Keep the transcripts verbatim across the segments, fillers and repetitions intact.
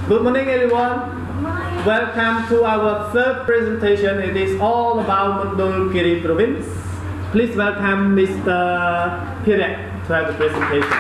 Good morning, everyone. Welcome to our third presentation. It is all about Mondulkiri province. Please welcome Mister Phireak to have the presentation.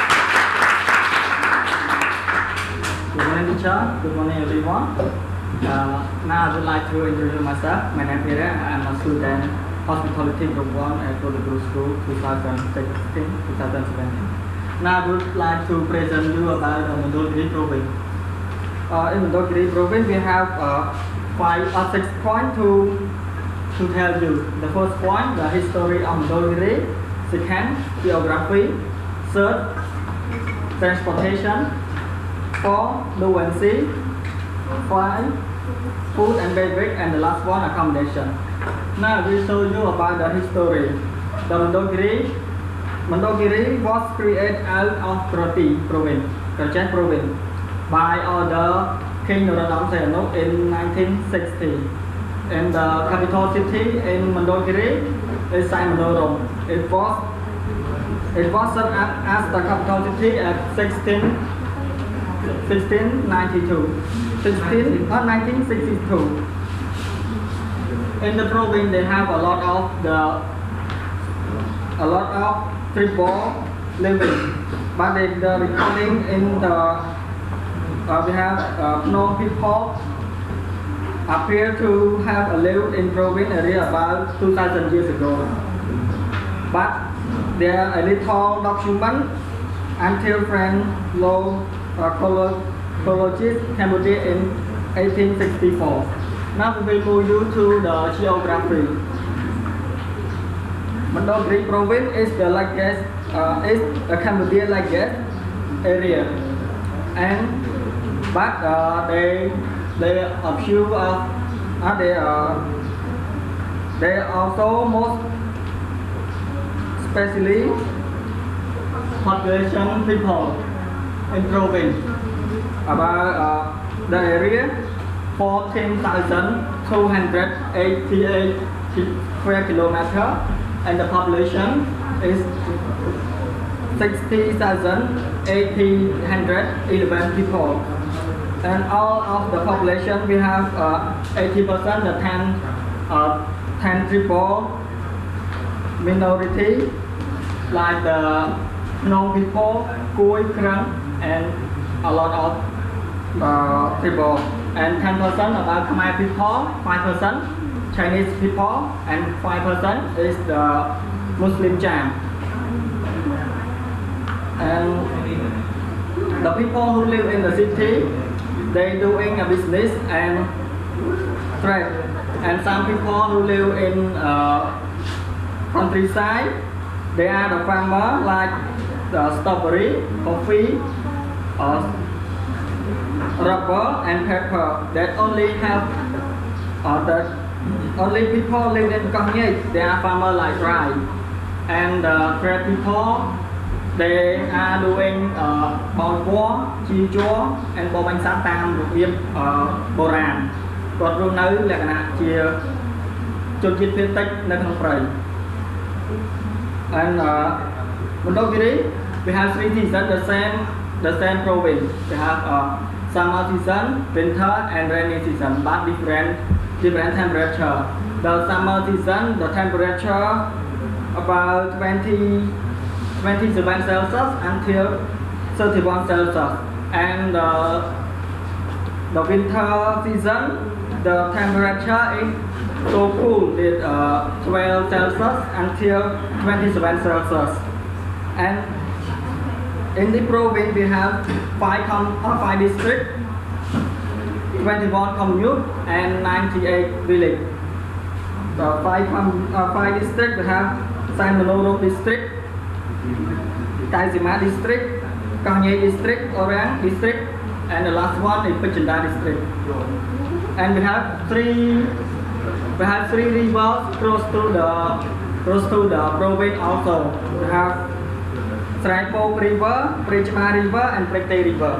Good morning, teacher. Good morning, everyone. Uh, now I would like to introduce myself. My name is Phireak. I am a student hospitality group one at Dubrule School twenty sixteen to twenty seventeen. Now I would like to present you about the Mondulkiri province. Uh, in Mondulkiri province, we have uh, five or six points to to tell you. The first point, the history of Mondulkiri. Second, geography. Third, transportation. Four, fluency. Five, food and beverage, and the last one, accommodation. Now I will show you about the history. The Mondulkiri, Mondulkiri was created out of Kroti province, Kerchan province, by order King Norodom in nineteen sixty. And the capital city in Mondulkiri is Norodom. It was it was set up as the capital city at sixteen ninety-two. sixteen, or nineteen sixty-two. In the province, they have a lot of the a lot of people living, but they, the recording in the uh, we have uh, no people appear to have lived in province area about two thousand years ago. But there are a little document until French law uh, colonist Cambodia in eighteen sixty-four. Now we will move you to the geography. Mondulkiri province is the largest, uh, is the Cambodia largest area, and but uh, they they a few of uh, they are they also most especially population people in province about uh, the area fourteen thousand two hundred eighty-eight square kilometer, and the population is sixty thousand eight hundred eleven people. And all of the population, we have eighty percent uh, the ten, uh, ten triple minority, like the Phnom people, Kui, Krang, and a lot of uh, people. And ten percent about Khmer people, five percent Chinese people, and five percent is the Muslim Jam. And the people who live in the city, they doing a business and trade. And some people who live in uh, countryside, they are the farmer, like the strawberry, coffee, uh, rubber and pepper. That only have uh, the only people live in Konyet. They are farmer like rice. And the uh, trade people, they are doing bò chua, chi chua, and bò bánh sát tam một nghiệp bồ ràn. Còn rung nấu là cái nào chia chôn chiết phiên tích nơi không phải. And uh, Mondulkiri, we have three seasons, the same the same province. We have uh, summer season, winter, and rainy season, but different different temperature. The summer season, the temperature about twenty, twenty-seven Celsius until thirty-one Celsius, and uh, the winter season, the temperature is so cool, it's uh, twelve Celsius until twenty-seven Celsius. And in the province, we have five com uh, five districts, twenty-one commune, and ninety-eight villages. The five com uh, five districts, we have Saimanono district, Kaizima district, Kanye district, Orang district, and the last one is Pachanda district. And we have three we have three rivers close to the close to the province also. We have Sraipo River, Prichma River, and Prekte River.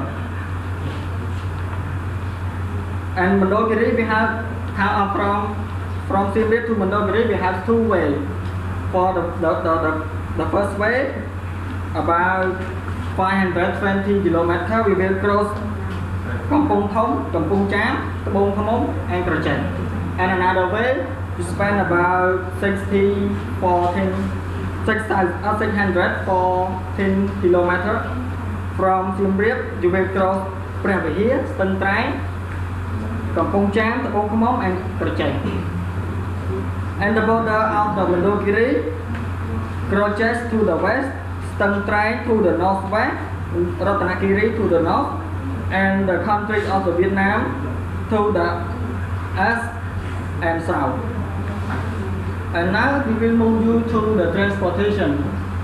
And Mondulkiri, we have uh, from from Phireak to Mondulkiri, we have two ways. For the the, the, the, the first way, about five hundred twenty kilometers, we will cross Kampong Thom, Kampong Cham, Tabong Khamom, and Krochet. And another way, you spend about sixty fourteen, six hundred fourteen kilometers from Siem Reap. You will cross Phireak here, Tân Trai, Kampong Cham, Tabong Khamom, and Krochet. And the border of the Mondulkiri, Krochet to the west, Tân Trai to the northwest, Mondulkiri to the north, and the country of the Vietnam to the east and south. And now we will move you to the transportation.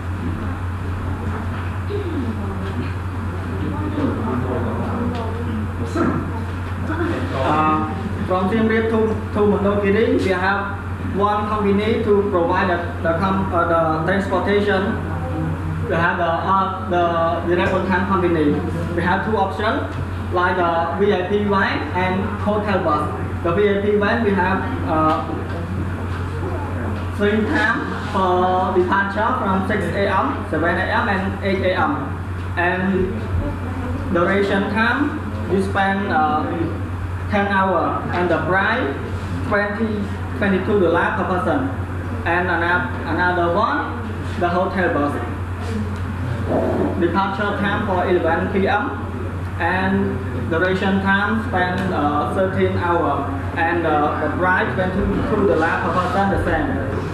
Uh, from Siem Reap to, to Mondulkiri, we have one company to provide the, the, com, uh, the transportation. We have the, uh, the direct on-time company. We have two options, like the V I P van and hotel bus. The V I P van we have uh, three times for departure from six A M, seven A M and eight A M. And duration time, you spend uh, ten hours, and the price twenty, twenty-two dollars per person. And another, another one, the hotel bus. Departure time for eleven P M and duration time spent uh, thirteen hours, and uh, the price twenty-two dollars per person, the same.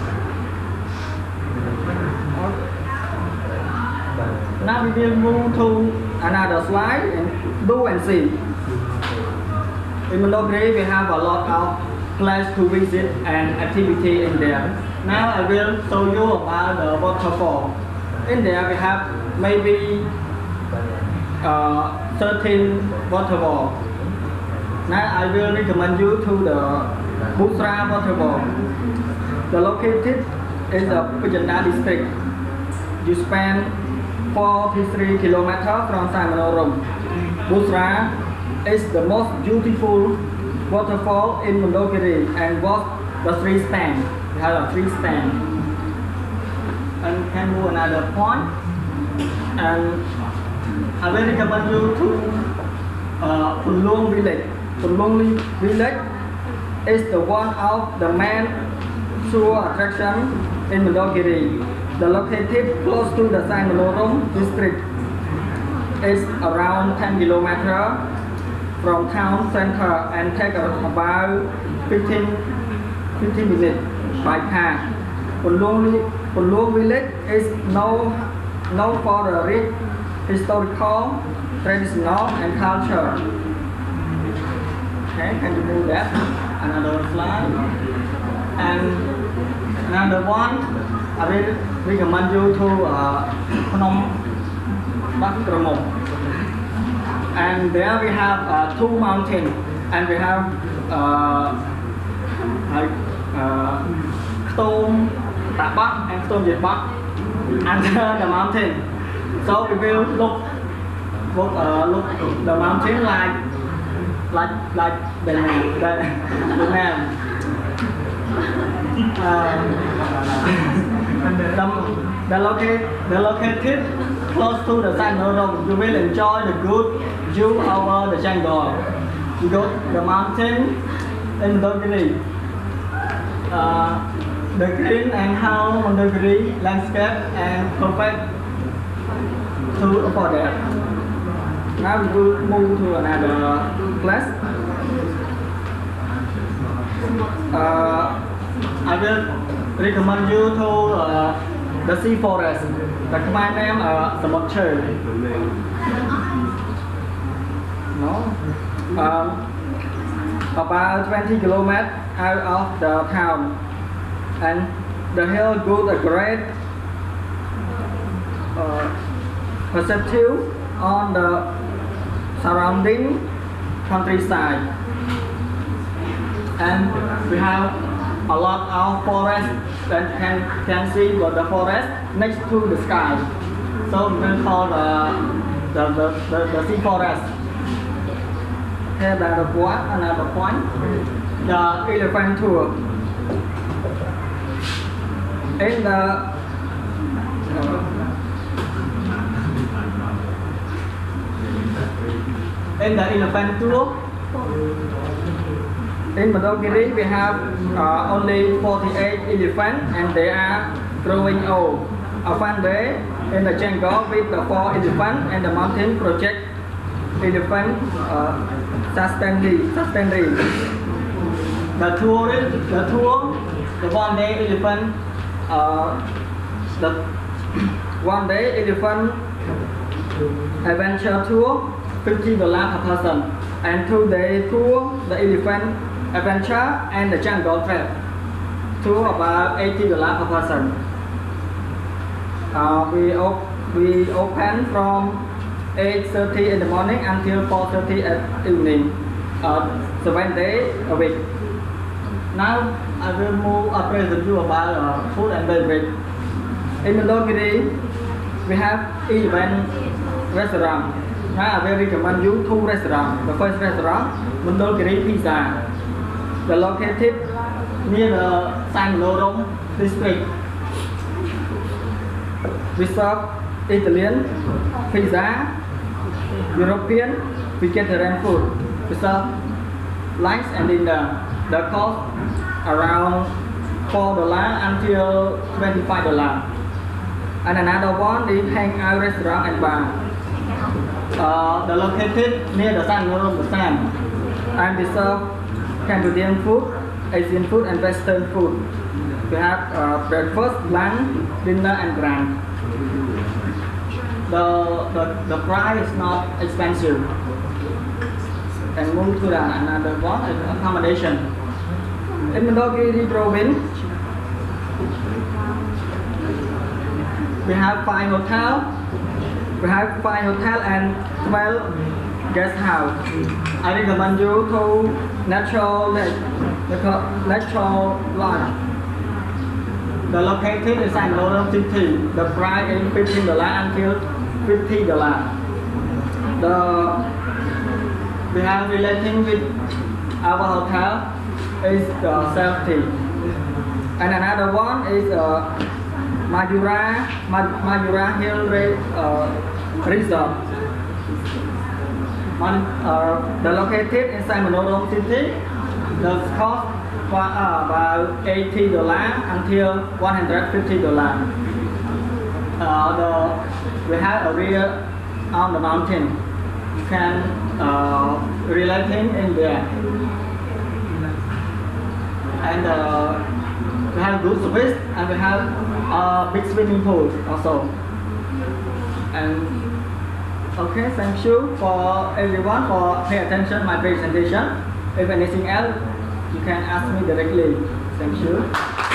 Now we will move to another slide and do and see. In Mondulkiri we have a lot of places to visit and activity in there. Now I will show you about the waterfall. In there we have maybe uh, thirteen waterfall. Now I will recommend you to the Dubrule waterfall. The located in the Pujanda district. You spend forty-three kilometers from Simon. Dubrule is the most beautiful waterfall in Mondulkiri and was the three stand. We have a three stand. And can move another point. And I will recommend you to uh, Phunluong village. Phunluong village is the one of the main tour attraction in Mondulkiri. The located close to the Simon district is around ten kilometers from town center and take about fifteen, fifteen minutes by car. Phunluong village is known, known for the rich historical, traditional and culture. Okay, can you move that? Another slide. And another one, I will recommend you to uh, Phnom Penh. And there we have uh, two mountains, and we have uh, like uh, Stone Tapak and Stone Jetpak under the mountain. So we will look, look, uh, look the mountain like, like, like the name, the, the name. Uh, the, the, locate, the located close to the Simon. You will enjoy the good view over the jungle. You go to the mountain in Dubrule. Uh, the green and how Mondulkiri landscape and perfect to for that. Now we will move to another place. Uh, I will recommend you to uh, the sea forest. The command name uh, Mondulkiri. No. Um, about twenty kilometers out of the town, and the hill got a great uh, perspective on the surrounding countryside, and we have a lot of forest that can can see but the forest next to the sky. So we will call the the, the, the, the sea forest. Here another point, another point, the elephant tour. In the uh, In the elephant tour, in Mondulkiri we have uh, only forty-eight elephants and they are growing old. A fun day in the jungle with the four elephants and the mountain project elephant uh, sustainably. sustainably. The tour, the tour, the one day elephant, uh, the one day elephant adventure tour, fifty dollars per person, and two day tour, the elephant adventure and the jungle trip, tour about eighty dollars per person. Uh, we op we open from eight thirty in the morning until four thirty at evening, uh, seven days a week. Now I will move I present you about uh, food and beverage. In Mondulkiri, we have eleven restaurants. Now I will recommend you two restaurants. The first restaurant, Mondulkiri Pizza. The located near the San Lorom district. We serve Italian, pizza, European, vegetarian food. We serve lunch and dinner. The cost around four dollars until twenty-five dollars. And another one is hangout restaurant and bar. Uh, the located near the San Lorom the Sand. And we serve Cambodian food, Asian food and Western food. We have uh, breakfast, lunch, dinner and grand. The, the, the price is not expensive. And move to the another one is accommodation. In Mondulkiri province, we have five hotels. We have five hotels and twelve guest house. I recommend you to natural natural lodge. The located is San Lorom City. The price is fifteen dollars until fifty dollars. The we have relating with our hotel is the safety. And another one is uh, Majura Majura Hill uh, Resort. One, uh, the located in San Lorom City. The cost for uh, about eighty dollars until one hundred fifty dollars. Uh, the we have a rear on the mountain. You can uh, relating in there. And uh, we have good service and we have a big swimming pool also. And okay, thank you for everyone for pay attention my presentation. If anything else, you can ask me directly. Thank you.